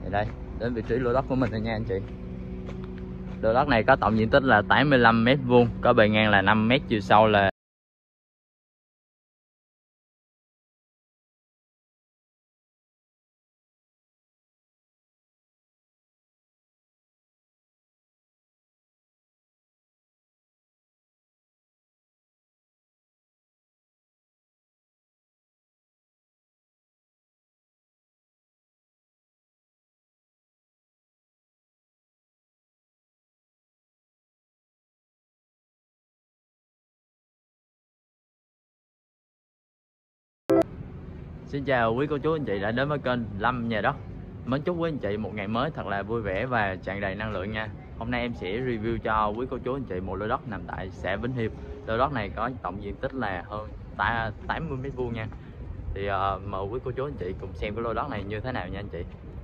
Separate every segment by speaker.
Speaker 1: Thì đây, đến vị trí lô đất của mình rồi nha anh chị. Lô đất này có tổng diện tích là 85 m², có bề ngang là 5 m, chiều sâu là Xin chào quý cô chú anh chị đã đến với kênh Lâm Nhà Đất. Mến chúc quý anh chị một ngày mới thật là vui vẻ và tràn đầy năng lượng nha. Hôm nay em sẽ review cho quý cô chú anh chị một lô đất nằm tại xã Vĩnh Hiệp. Lô đất này có tổng diện tích là hơn 80 m² nha. Thì mời quý cô chú anh chị cùng xem cái lô đất này như thế nào nha anh chị.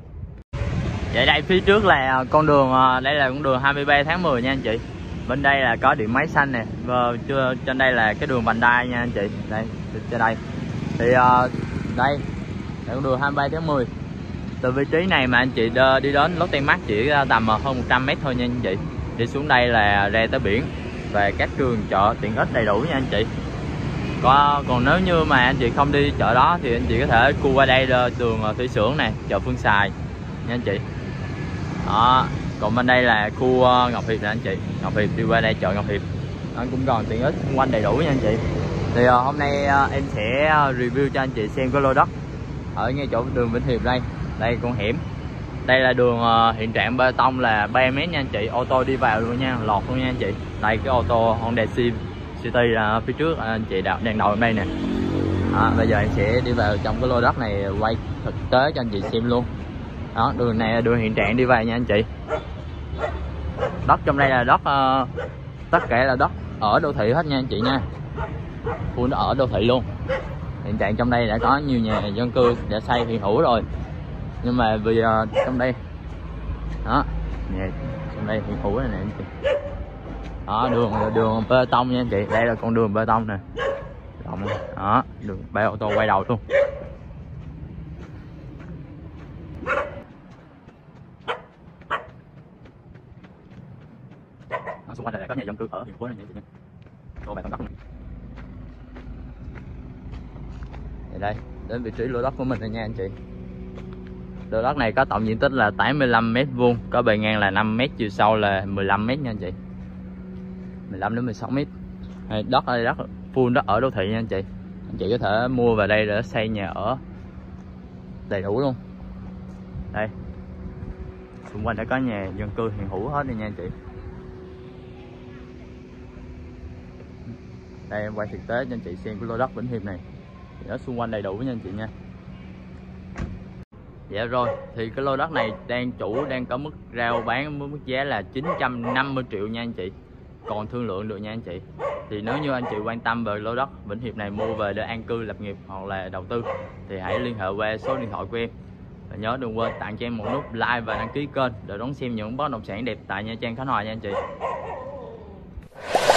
Speaker 1: Vậy đây phía trước là con đường, đây là con đường 23 tháng 10 nha anh chị. Bên đây là có điện máy xanh nè, và trên đây là cái đường vành đai nha anh chị. Đây, trên đây. Thì đây là con đường 23 tháng 10. Từ vị trí này mà anh chị đi đến Lotte Mart chỉ tầm hơn 100 m thôi nha anh chị. Đi xuống đây là ra tới biển và các trường chợ tiện ích đầy đủ nha anh chị. Còn nếu như mà anh chị không đi chợ đó thì anh chị có thể cua qua đây đường Thủy Xưởng này, chợ Phương Xài nha anh chị. Đó, còn bên đây là khu Ngọc Hiệp nè anh chị. Ngọc Hiệp, đi qua đây chợ Ngọc Hiệp nó cũng còn tiện ích xung quanh đầy đủ nha anh chị. Thì hôm nay em sẽ review cho anh chị xem cái lô đất ở ngay chỗ đường Vĩnh Hiệp đây. Đây con hẻm. Đây là đường hiện trạng bê tông là 3 m nha anh chị. Ô tô đi vào luôn nha, lọt luôn nha anh chị. Đây cái ô tô Honda City là phía trước anh chị đang đậu ở đây nè. Bây giờ em sẽ đi vào trong cái lô đất này quay thực tế cho anh chị xem luôn. Đó, đường này là đường hiện trạng đi vào nha anh chị. Đất trong đây là đất tất cả là đất ở đô thị hết nha anh chị nha. Full ở đô thị luôn. Hiện trạng trong đây đã có nhiều nhà dân cư đã xây hiện hữu rồi, nhưng mà vì trong đây đó, nhà trong đây hiện hữu này nè anh chị. Đó, đường bê tông nha anh chị. Đây là con đường bê tông nè, đó, đường ba ô tô quay đầu luôn. Đó, xung quanh này có nhà dân cư ở hiện hữu này nha anh chị. Cô bạn con đất này. Thì đây, đến vị trí lô đất của mình rồi nha anh chị. Lô đất này có tổng diện tích là 85 m², có bề ngang là 5 m, chiều sâu là 15 m nha anh chị. 15 đến 16 m. Đất ở đây đất full đất ở đô thị nha anh chị. Anh chị có thể mua vào đây để xây nhà ở đầy đủ luôn. Đây, xung quanh đã có nhà dân cư hiện hữu hết đây nha anh chị. Đây em quay thực tế cho anh chị xem cái lô đất Vĩnh Hiệp này. Thì ở xung quanh đầy đủ nha anh chị nha. Dạ rồi, thì cái lô đất này chủ đang có mức rao bán với mức giá là 950 triệu nha anh chị. Còn thương lượng được nha anh chị. Thì nếu như anh chị quan tâm về lô đất Vĩnh Hiệp này mua về để an cư lập nghiệp hoặc là đầu tư thì hãy liên hệ qua số điện thoại của em. Và nhớ đừng quên tặng cho em một nút like và đăng ký kênh để đón xem những bất động sản đẹp tại Nha Trang, Khánh Hòa nha anh chị.